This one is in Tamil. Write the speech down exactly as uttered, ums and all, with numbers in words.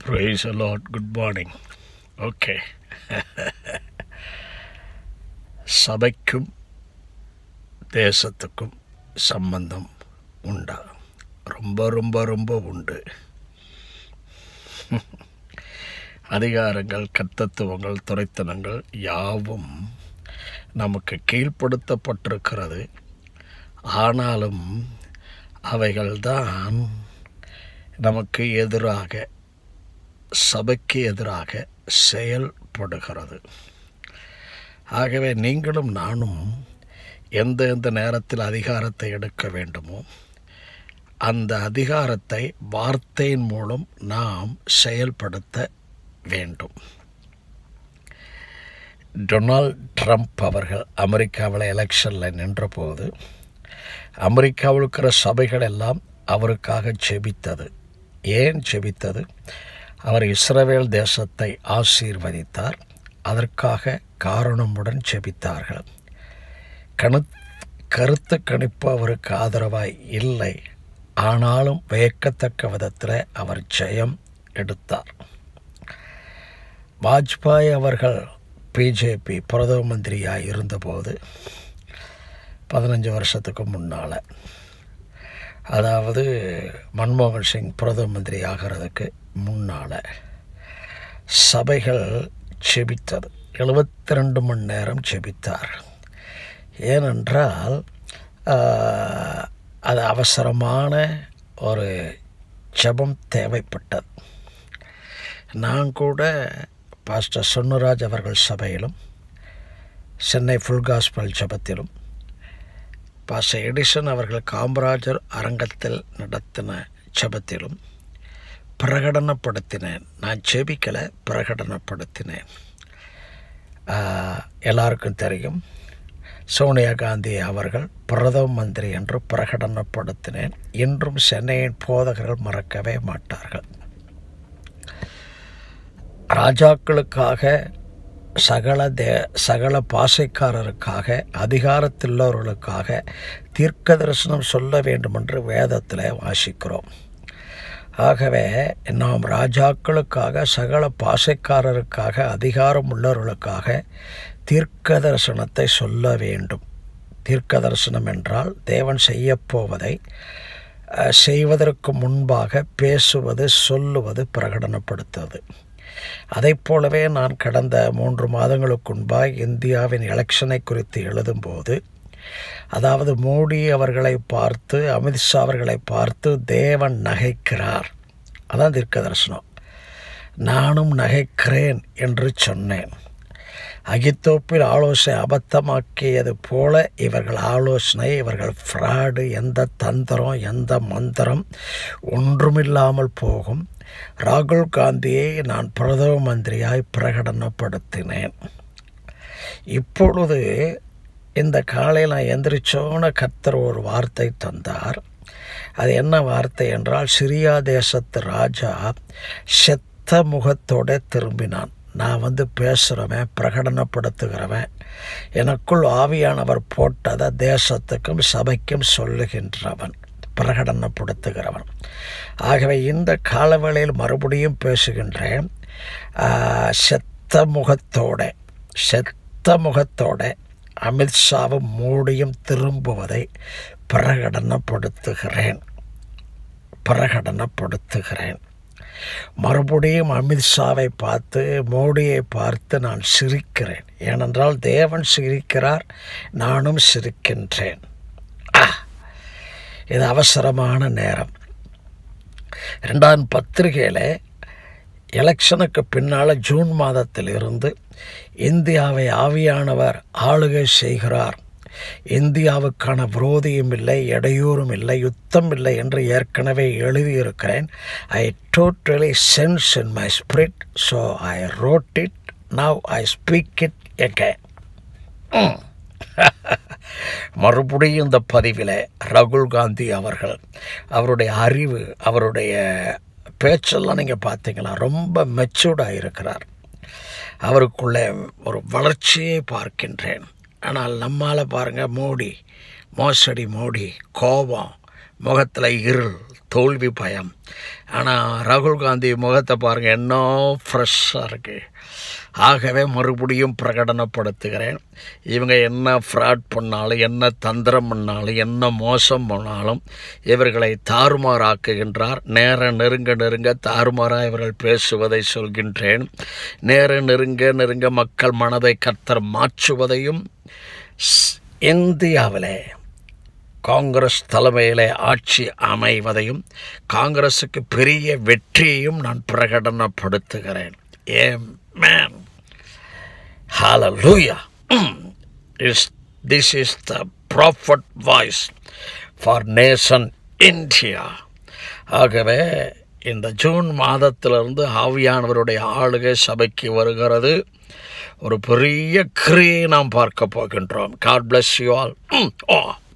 Praise the Lord. Good morning. Okay. சபைக்கும் தேசத்துக்கும் சம்பந்தம் உண்டா? ரொம்ப ரொம்ப ரொம்ப உண்டு. அதிகாரங்கள், கர்த்தத்துவங்கள், துரைத்தனங்கள் யாவும் நமக்கு கீழ்ப்படுத்தப்பட்டிருக்கிறது. ஆனாலும் அவைகள்தான் நமக்கு எதிராக, சபைக்கு எதிராக செயல்படுகிறது. ஆகவே நீங்களும் நானும் எந்த எந்த நேரத்தில் அதிகாரத்தை எடுக்க வேண்டுமோ அந்த அதிகாரத்தை வார்த்தையின் மூலம் நாம் செயல்படுத்த வேண்டும். டொனால்ட் ட்ரம்ப் அவர்கள் அமெரிக்காவில் எலெக்ஷனில் நின்றபோது அமெரிக்காவில் இருக்கிற சபைகள் எல்லாம் அவருக்காக ஜெபித்தது. ஏன் ஜெபித்தது? அவர் இஸ்ரவேல் தேசத்தை ஆசீர்வதித்தார். அதற்காக காரணமுடன் ஜெபித்தார்கள். கணு கருத்து கணிப்பு அவருக்கு ஆதரவாய் இல்லை. ஆனாலும் வியக்கத்தக்க விதத்தில் அவர் ஜெயம் எடுத்தார். வாஜ்பாய் அவர்கள் பிஜேபி பிரதம மந்திரியாக இருந்தபோது பதினஞ்சு வருஷத்துக்கு முன்னால், அதாவது மன்மோகன் சிங் பிரதம மந்திரி ஆகிறதுக்கு முன்னால் சபைகள் செபித்தது. எழுபத்தி ரெண்டு மணி நேரம் செபித்தார். ஏனென்றால் அது அவசரமான ஒரு ஜெபம் தேவைப்பட்டது. நான் கூட பாஸ்டர் சொன்னுராஜ் அவர்கள் சபையிலும் சென்னை ஃபுல் காஸ்பல் ஜெபத்திலும் பாஸ்டர் எடிசன் அவர்கள் காமராஜர் அரங்கத்தில் நடத்தின ஜெபத்திலும் பிரகடனப்படுத்தினேன். நான் ஜெபிக்கலை, பிரகடனப்படுத்தினேன். எல்லாருக்கும் தெரியும், சோனியா காந்தி அவர்கள் பிரதம மந்திரி என்று பிரகடனப்படுத்தினேன். இன்றும் சென்னையின் போதகர்கள் மறக்கவே மாட்டார்கள். ராஜாக்களுக்காக, சகல தே சகல பாசைக்காரருக்காக, அதிகாரத்துள்ளவர்களுக்காக தீர்க்க தரிசனம் சொல்ல வேண்டுமென்று வேதத்தில் வாசிக்கிறோம். ஆகவே நாம் ராஜாக்களுக்காக, சகல பாசைக்காரருக்காக, அதிகாரம் உள்ளவர்களுக்காக தீர்க்க தரிசனத்தை சொல்ல வேண்டும். தீர்க்க தரிசனம் என்றால் தேவன் செய்யப்போவதை செய்வதற்கு முன்பாக பேசுவது, சொல்லுவது, பிரகடனப்படுத்துவது. அதை போலவே நான் கடந்த மூன்று மாதங்களுக்கு முன்பாக இந்தியாவின் எலெக்ஷனை குறித்து எழுதும்போது, அதாவது மோடி அவர்களை பார்த்து, அமித்ஷா அவர்களை பார்த்து தேவன் நகைக்கிறார், அதான் தீர்க்க தரிசனம். நானும் நகைக்கிறேன் என்று சொன்னேன். அகித்தோப்பில் ஆலோசனை அபத்தமாக்கியது போல இவர்கள் ஆலோசனை, இவர்கள் ஃப்ராடு, எந்த தந்திரம், எந்த மந்திரம் ஒன்றுமில்லாமல் போகும். ராகுல் காந்தியை நான் பிரதம மந்திரியாய் பிரகடனப்படுத்தினேன். இப்பொழுது இந்த காலையில் நான் எந்திரிச்சோன கர்த்தர் ஒரு வார்த்தை தந்தார். அது என்ன வார்த்தை என்றால், சிரியா தேசத்து ராஜா செத்த முகத்தோடு திரும்பினான். நான் வந்து பேசுகிறவன், பிரகடனப்படுத்துகிறவன், எனக்குள் ஆவியானவர் போட்டதை தேசத்துக்கும் சபைக்கும் சொல்லுகின்றவன், பிரகடனப்படுத்துகிறவன். ஆகவே இந்த காலவேளையில் மறுபடியும் பேசுகின்றேன். செத்த முகத்தோட செத்த முகத்தோட அமித்ஷாவும் மோடியும் திரும்புவதை பிரகடனப்படுத்துகிறேன் பிரகடனப்படுத்துகிறேன் மறுபடியும் அமித்ஷாவை பார்த்து, மோடியை பார்த்து நான் சிரிக்கிறேன். ஏனென்றால் தேவன் சிரிக்கிறார், நானும் சிரிக்கின்றேன். இது அவசரமான நேரம். ரெண்டாம் பத்திரிகையில் எலெக்ஷனுக்கு பின்னால் ஜூன் மாதத்தில் இருந்து இந்தியாவை ஆவியானவர் ஆளுகை செய்கிறார், இந்தியாவுக்கான விரோதியும் இல்லை, இடையூறும் இல்லை, யுத்தம் இல்லை என்று ஏற்கனவே எழுதியிருக்கிறேன். I totally sense in my spirit, so I wrote it, now I speak it again. மறுபடியும் இந்த பதிவில் ராகுல் காந்தி அவர்கள், அவருடைய அறிவு, அவருடைய பேச்செல்லாம் நீங்கள் பார்த்தீங்களா, ரொம்ப மெச்சூர்டாக இருக்கிறார். அவருக்குள்ளே ஒரு வளர்ச்சியை பார்க்கின்றேன். ஆனால் நம்மால் பாருங்கள், மோடி, மோசடி மோடி, கோபம், முகத்தில் இருள், தோல்வி பயம். ஆனால் ராகுல் காந்தி முகத்தை பாருங்கள், என்ன ஃப்ரெஷ்ஷாக இருக்குது. ஆகவே மறுபடியும் பிரகடனப்படுத்துகிறேன், இவங்க என்ன ஃப்ராட் பண்ணாலும், என்ன தந்திரம் பண்ணாலும், என்ன மோசம் பண்ணாலும் இவர்களை தாறுமாறாக்குகின்றார். நேர நெருங்க நெருங்க தாறுமாறாக இவர்கள் பேசுவதை சொல்கின்றேன். நேர நெருங்க நெருங்க மக்கள் மனதை கர்த்தர் மாற்றுவதையும், இந்தியாவிலே காங்கிரஸ் தலைமையிலே ஆட்சி அமைவதையும், காங்கிரஸுக்கு பெரிய வெற்றியையும் நான் பிரகடனப்படுத்துகிறேன். Amen. Hallelujah. This is the prophet voice for nation India. ஆகவே இந்த ஜூன் மாதத்திலிருந்து ஆவியானவருடைய ஆளுகை சபைக்கு வருகிறது. ஒரு பெரிய கிரியை நாம் பார்க்க போகின்றோம். God bless you all. Oh.